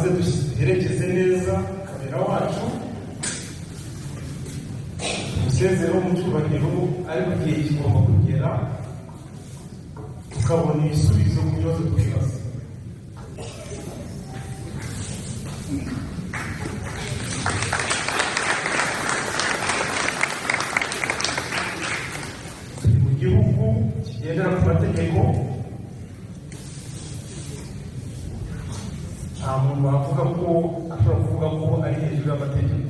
duherekeze neza kamera wacu musezero mu cyubahiro ariko igihe kigomba kugera tukabona ibisubizo ku bibazo twibaza. Turi mu gihugu kigendera ku mategeko, nta muntu wavuga ko ashobora kuvuga ko ari hejuru y'amategeko.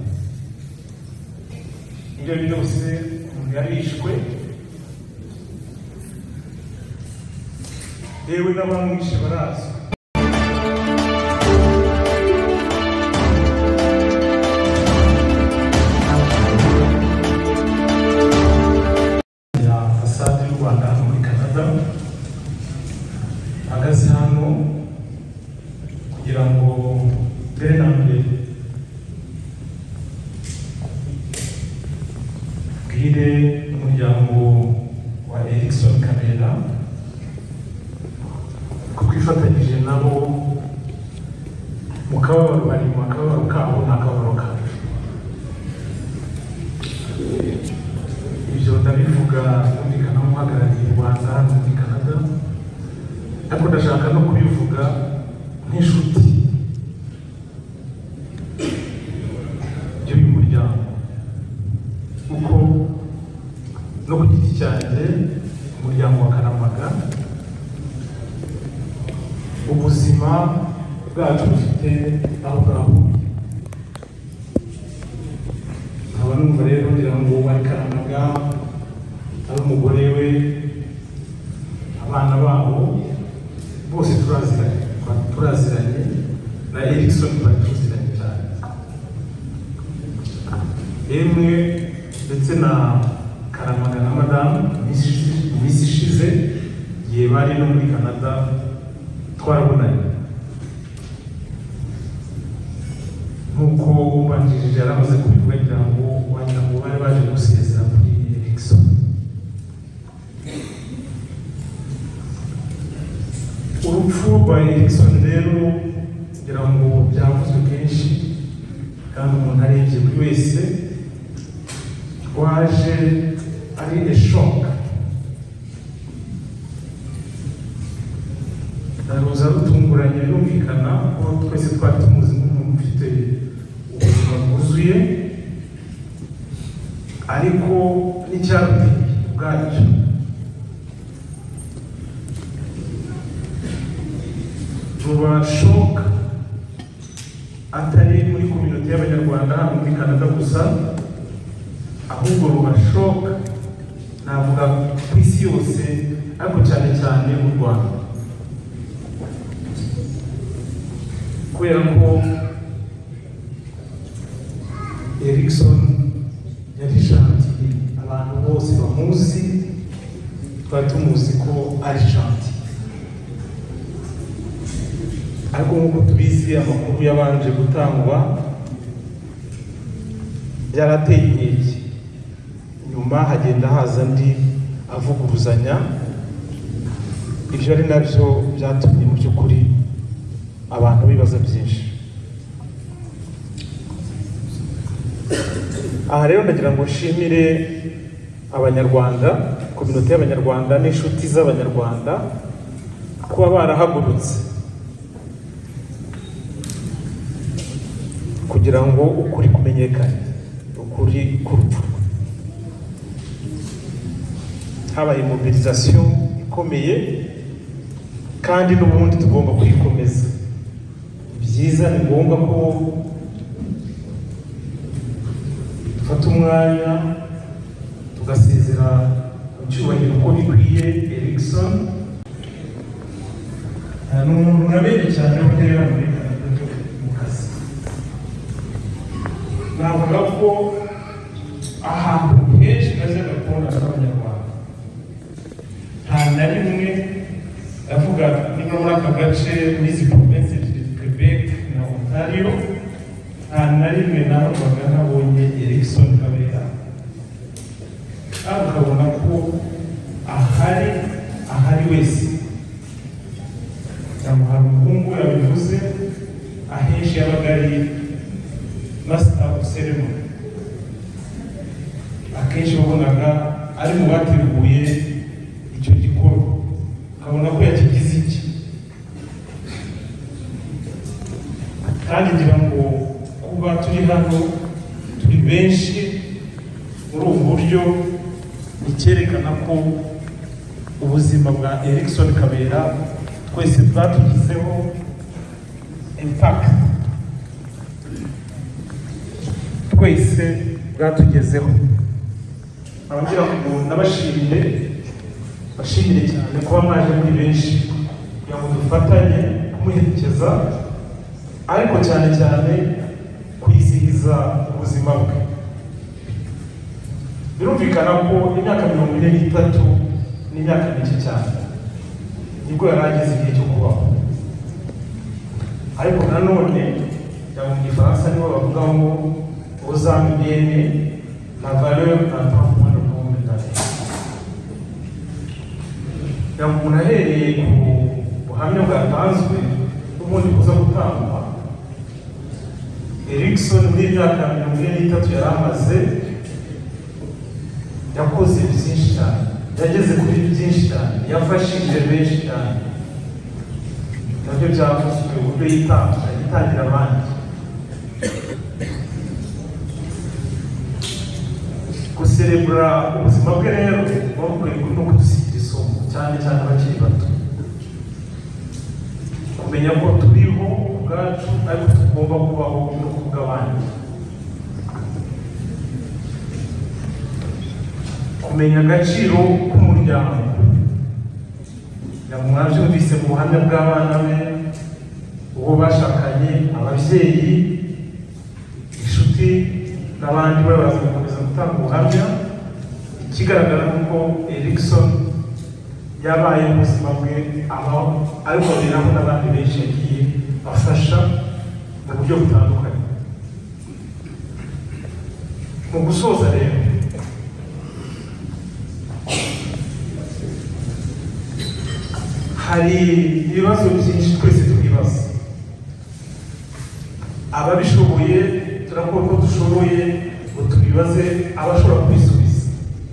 Ibyo byose umuntu yarishwe, yewe n'abamwishe barazwi. Ya fasade y'u Rwanda hano muri Canada, ahagaze hano kugira ngo mbere na mbere bwire umuryango wa Erikson Kabera ko twifatanyije nabo mu kababaro, bari mu kababaro kabo n'akababaro kacu. Ibyo ndabivuga kumvikana nk'uhagarariye u Rwanda hano muri Canada, ariko ndashaka no kubivuga nk'inshuti y'uyu muryango, kuko no ku giti cyanjye umuryango wa Karamaga ubuzima bwacu bufite aho bwahuye. nkaba numva rero ngira ngo wari Karamaga ari umugore we, abana babo bose turaziranye na Erikson bari tuziranye cyane, yemwe ndetse na Karamaga na madamu iminsi ishize igihe bari no muri Canada twarabonanye. Nk'uko umbanjirije yaramaze kubivuga kugira ngo wagira ngo bari baje gusezera kuri Erikson. Urupfu rwa Erikson rero kugira ngo byavuzwe kenshi kandi umuntu arebye buri wese, waje ari eshoka, ruza rutunguranye. Birumvikana ko twese twari tumuzi nk'umuntu ufite ubuzima bwuzuye, ariko n'icyaruteye ubwacyo ruba shoka, atari muri community y'Abanyarwanda hano muri Canada gusa, ahubwo ruba shoka navuga ku isi yose, ariko cyane cyane mu Rwanda, kubera ko Erikson yari shanti, abantu bose bamuzi, twari tumuzi ko ari shanti. Ariko nk'uko tubizi amakuru yabanje gutangwa byarateye inkeke, nyuma hagenda haza andi avuguruzanya. Ibyo ari nabyo byatumye mu by'ukuri abantu bibaza byinshi. Aha rero ndagira ngo nshimire Abanyarwanda, community y'Abanyarwanda n'inshuti z'Abanyarwanda kuba barahagurutse kugira ngo ukuri kumenyekane, ukuri k'urupfu. Habaye mobilisation ikomeye kandi n'ubundi tugomba kuyikomeza. Byiza, ni ngombwa ko dufata umwanya tugasezera mu cyubahiro uko bikwiye Erikson. Ni umuntu nabere cyane uterera muri Canada mu kazi. Navuga ko ahantu henshi maze gakunda n'Abanyarwanda, nta na rimwe ndavuga niba muri aka gace muri izi province Quebec na Ontario, nta na rimwe nabaga nabonye Erikson Kabera, kandi ukabona ko ahari wese cyangwa hari umuhungu yabivuze ahera akenshi yabaga ari master of ceremony, akenshi wabonaga ari mu bateguye icyo gikorwa, ukabona ko yakigize iki. Kandi ngira ngo kuba turi hano turi benshi muri ubu buryo icyerekana ko ubuzima bwa Erikson Kabera twese bwatugizeho impact, twese bwatugezeho. Abagira ngo nabashimire, bashimire cyane kuba mwaje muri benshi kugira ngo dufatanye kumuherekeza, ariko cyane cyane kwizihiza ubuzima bwe. Birumvikana ko imyaka 43 ni imyaka mike cyane, nibwo yari ageze igihe cyo kubaho. Ariko nanone mu Gifaransa nibo bavuga ngo aux âmes bien-nées la valeur n'attend point le nombre d'années. Umuntu ahereye ku buhamya bwatanzwe ubundi kuza gutangwa, Erikson muri imyaka 43 yari amaze yakoze byinshi cyane, yageze kuri byinshi cyane, yafashije benshi cyane. Nabyo byavuzwe uburyo yitangira abandi. Guserebura ubuzima bwe rero bakwiye no kudusigira isomo, cyane cyane abakiri bato, kumenya ko turiho ubwacu ariko tugomba kubaho no kubw'abandi, kumenya agaciro k'umuryango. Mwabyumvise mu buhamya bw'abana be, uwo bashakanye, ababyeyi, inshuti n'abandi baraza gukomeza gutanga ubuhamya. Ikigaragara nuko Erikson yabaye mu buzima bwe aho ariko biramo n'abandi benshi yagiye afasha mu buryo butandukanye. Mu gusoza rero, hari ibibazo byinshi twese twibaza. Ababishoboye turakora ko dushoboye ngo tubibaze abashobora kubisubiza.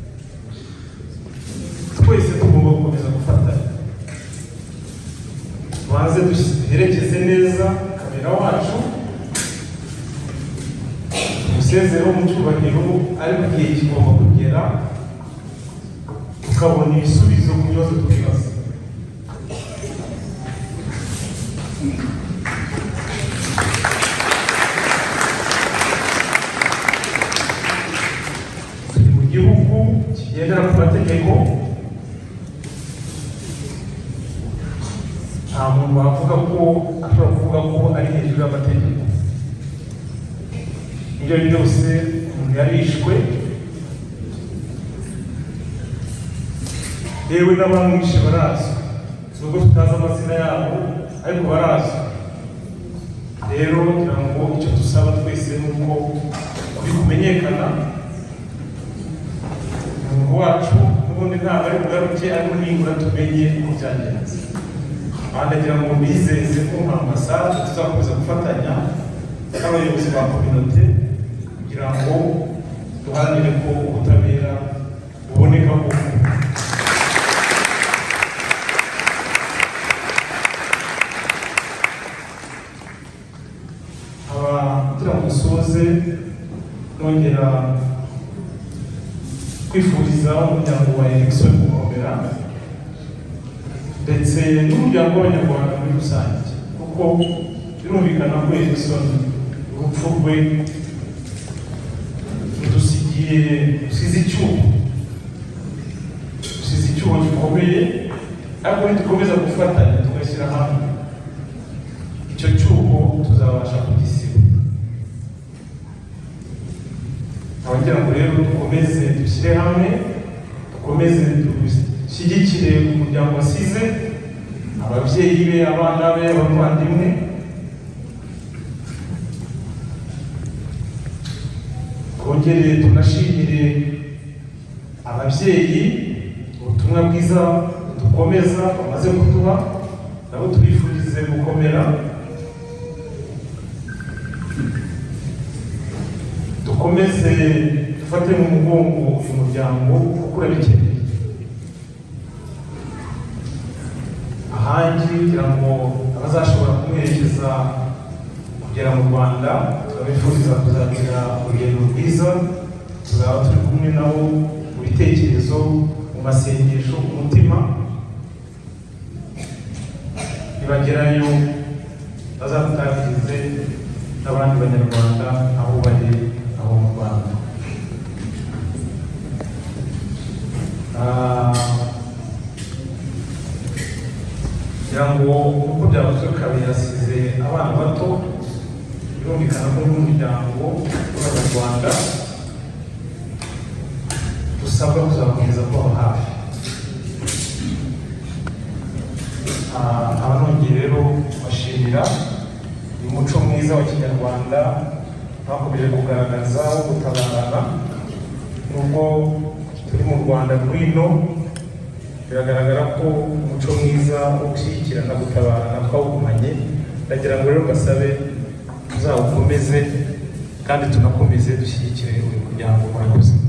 Twese tugomba gukomeza gufatanya, tubanze duherekeze neza Kabera wacu, tumusezereho mu cyubahiro, ariko igihe kigomba kugera tukabona ibisubizo ku bibazo twibaza. Turi mu gihugu kigendera ku mategeko, nta muntu wavuga ko ashobora kuvuga ko ari hejuru y'amategeko. Ibyo byose umuntu yarishwe, yewe n'abamwishe barazwi, nubwo tutazi amazina yabo ariko barazwi. Rero kugira ngo icyo dusaba twese ni uko kuri kumenyekana umuntu wacu n'ubundi ntabwo ari bugaruke, ariko nibura tumenye uko byagenze. Abandi agira ngo bizeze ko nka ambasade tuzakomeza gufatanya n'abayobozi ba kominote kugira ngo duharanire ko ubutabera buboneka koko. Kugira ngo dusoze nongera kwifuriza umuryango wa Erikson gukomera, ndetse n'umuryango w'Abanyarwanda muri rusange, kuko birumvikana ko Erikson urupfu rwe rusize icyuho gikomeye, ariko nidukomeza gufatanya tugashyira hamwe, icyo cyuho tuzabasha kugisiba. Abagira ngo rero dukomeze dushyire hamwe, dukomeze dushyigikire umuryango wasize, ababyeyi be, abana be, abavandimwe. Twongere tunashimire ababyeyi ubutumwa bwiza dukomeza bamaze kuduha, nabo tubifurize gukomera. dukomeze dufate mu mugongo uyu muryango kuko urabikeneye. Ahandi kugira ngo abazashobora kumwerekeza kugera mu Rwanda turabifuriza kuzagira urugendo rwiza, tuzaba turi kumwe nabo mu bitekerezo, mu masengesho, mu mutima. Nibagerayo bazatangirize n'abandi banyarwanda aho bari aho mu Rwanda. kugira ngo uko byavuzwe kabiri yasize abana bato, birumvikana ko n'umuryango w'Abanyarwanda dusabwa kuzakomeza kuba hafi. Abanongeye rero bashimira uyu muco mwiza wa Kinyarwanda bakomeje kugaragaza wo gutabarana. Nubwo turi mu Rwanda rw'ino, biragaragara ko umuco mwiza wo gushyigikirana gutabarana twawugumanye. Ndagira ngo rero basabe tuzawukomeze kandi tunakomeze dushyigikire uyu muryango. Murakoze.